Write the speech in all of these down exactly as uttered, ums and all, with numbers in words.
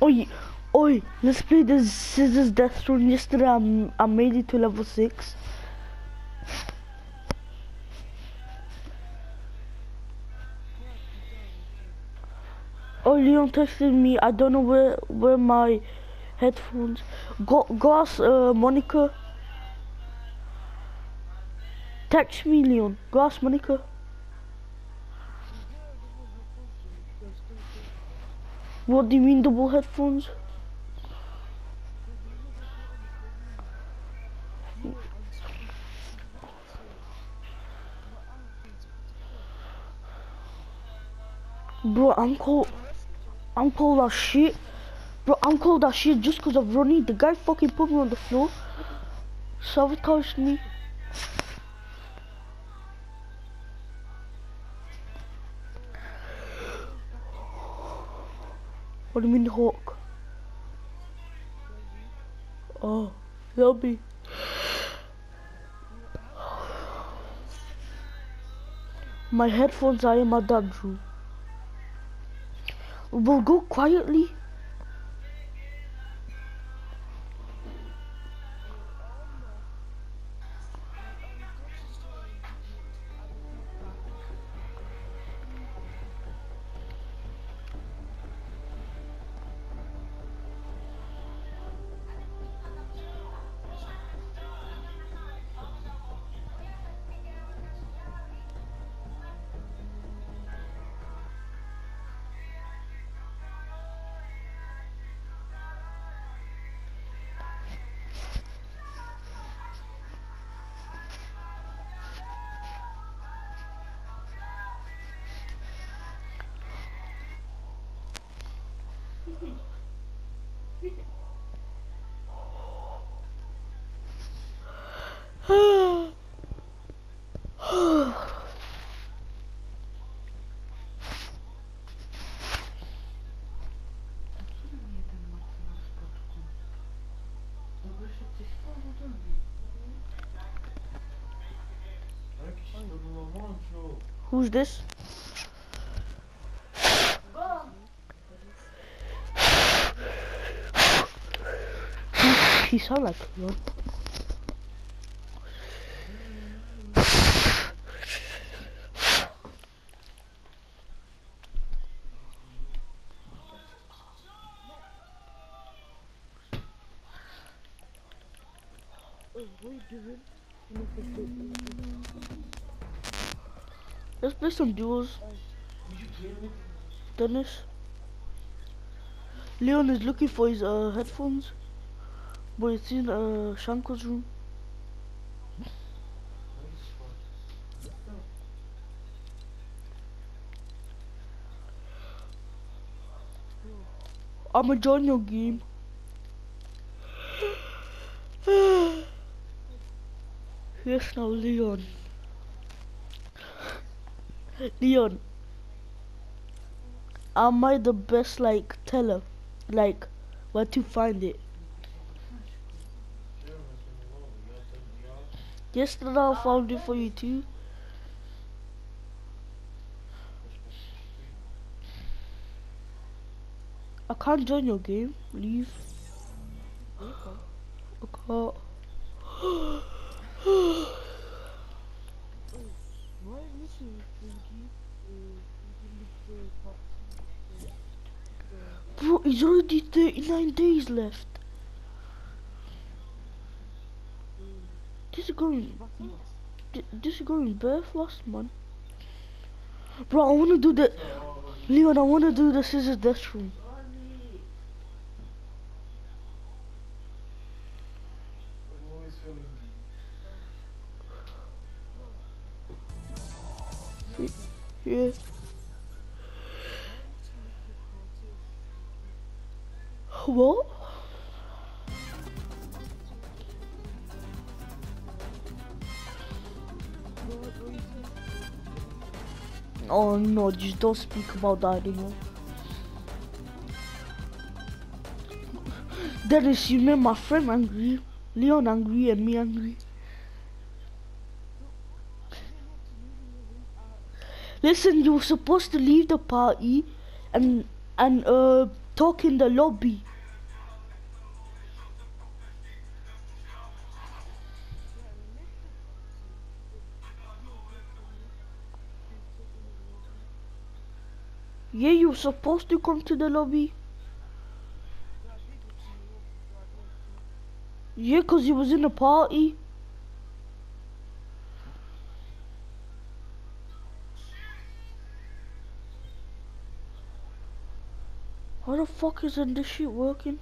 Oi, oi, let's play the Scissors Death Run. Yesterday I'm, I made it to level six. Oh, Leon texted me. I don't know where where my headphones. Go go ask uh, Monica. Text me, Leon. Go ask Monica. What do you mean double headphones? Bro, I'm cold. I'm cold as shit. Bro, I'm cold as shit just cause of Ronnie. The guy fucking put me on the floor. Sabotaged me. What do you mean Hawk? Oh, lobby. My headphones are in my dad's room. We'll go quietly. Who's this? He sound like one. Let's play some duels. Dennis. Leon is looking for his uh, headphones, but it's in uh, Shanko's room. I'ma join your game. Yes, now Leon. Leon. Am I the best like teller? Like where to find it? Yesterday I found it for you too. I can't join your game. Leave. I can't. Bro, it's already thirty-nine days left. This is going. This is going bare fast, man. Bro, I wanna do the. Leon, I wanna do the Scissors Death Room. Yeah. What? Oh no, just don't speak about that anymore. Dennis, you made my friend angry, Leon angry, and me angry. Listen, you were supposed to leave the party and and uh talk in the lobby. Yeah, you were supposed to come to the lobby. Yeah, cause he was in a party. How the fuck isn't this shit working?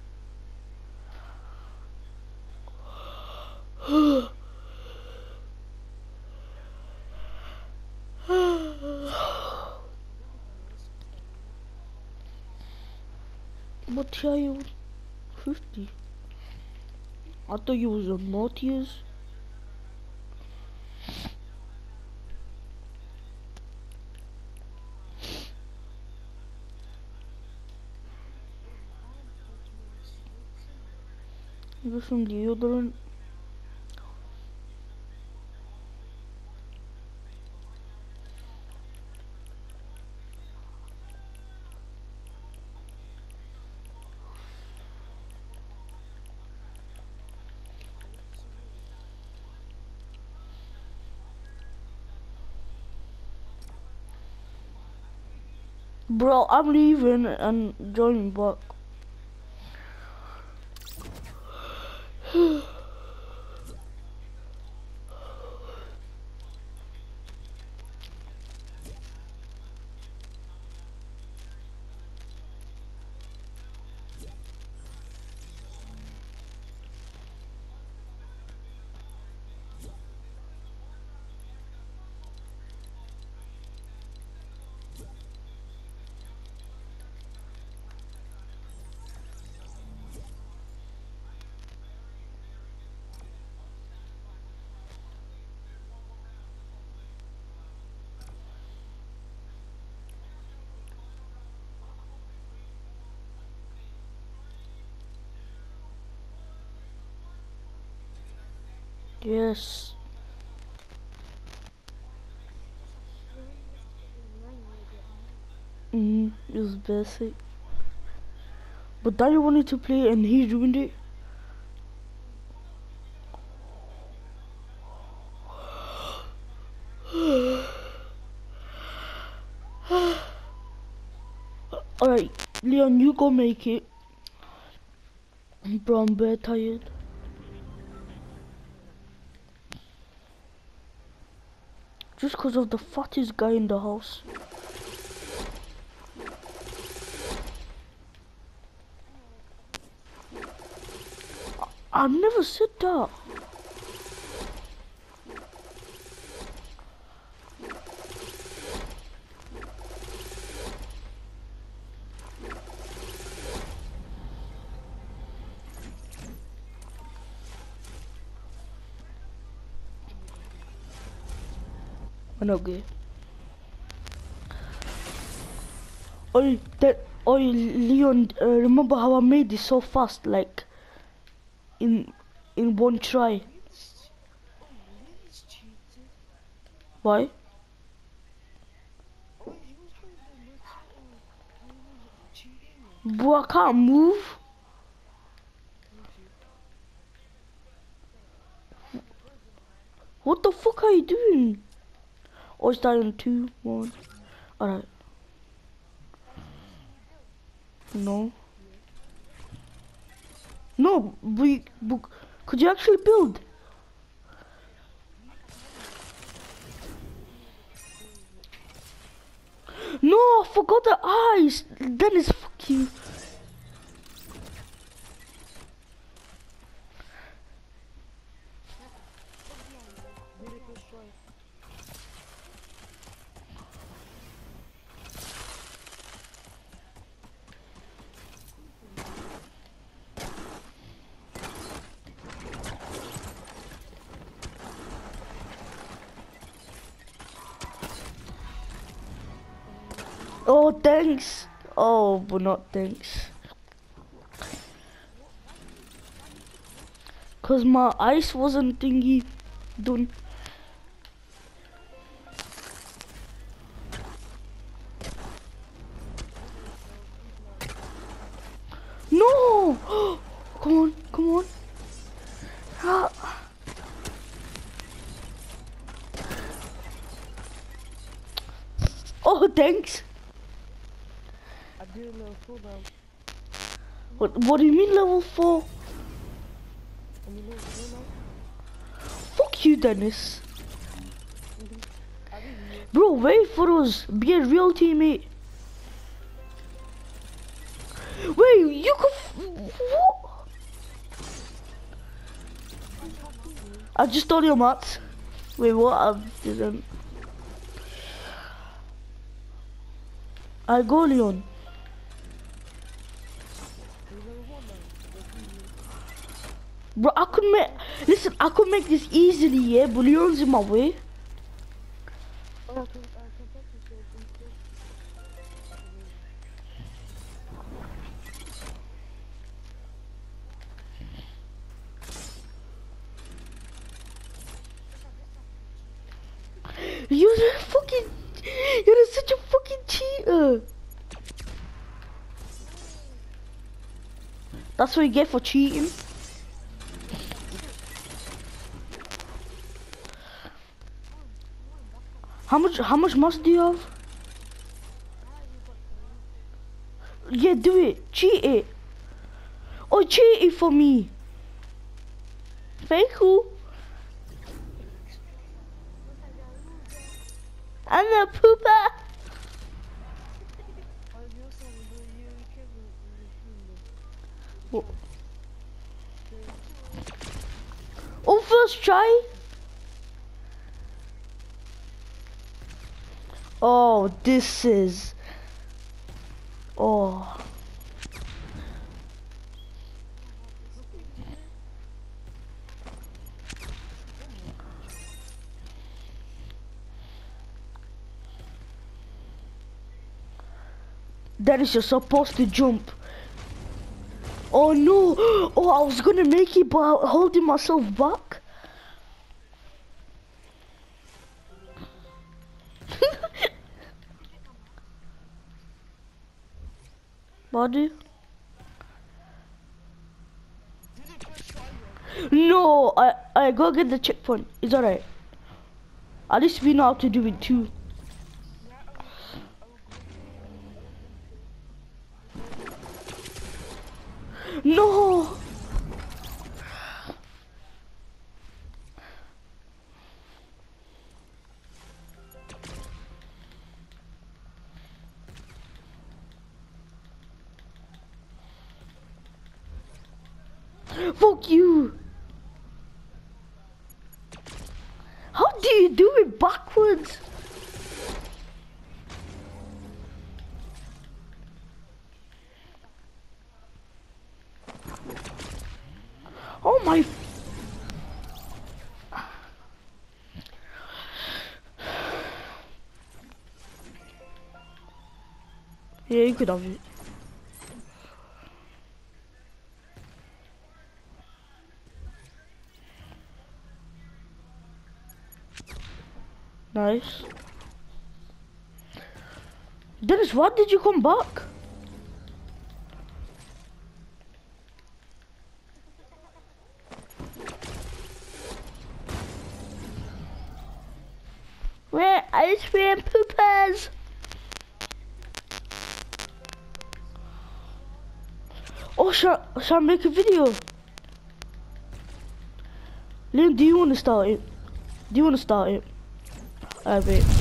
But yeah, you fifty. I thought you was on Mortiers. You got some deodorant. Bro, I'm leaving and joining back. Yes. Mm, it was basic. But Daddy wanted to play and he ruined it. Alright, Leon, you go make it. Bro, I'm very tired. Just because of the fattest guy in the house. I, I never said that. I'm not gay. Oh, that, oh, Leon, uh, remember how I made this so fast, like, in, in one try? Why? Bro, I can't move. What the fuck are you doing? Oh, it's down in two, one. Alright. No. No, we, we, could you actually build? No, I forgot the eyes. Dennis, fuck you. Oh, thanks. Oh, but not thanks. Cause my ice wasn't thingy done. No! Come on, come on. Ah. Oh, thanks. I did a little cooldown. What, what do you mean level four? I mean, little cooldown. Fuck you, Dennis. I didn't hear. Bro, wait for us. Be a real teammate. Wait, you could. F what? I just stole your mats. Wait, what? I didn't. I go, Leon. Bro, I could make. Listen, I could make this easily, yeah, but Leon's in my way. You're a fucking. You're such a fucking cheater. That's what you get for cheating. How much? How much must do you have? Yeah, do it. Cheat it. Oh, cheat it for me. Thank you. I'm a pooper. Oh, first try. Oh, this is. Oh. That is, you're supposed to jump. Oh no! Oh, I was gonna make it, but I'm holding myself back. Body. No, I I go get the checkpoint. It's alright. At least we know how to do it too. No. Fuck you. How do you do it backwards? Oh my. Yeah, you could have it. Nice. Dennis, why did you come back? Where ice cream poopers? Oh, shall, shall I make a video? Liam, do you want to start it? Do you want to start it? Alright, wait.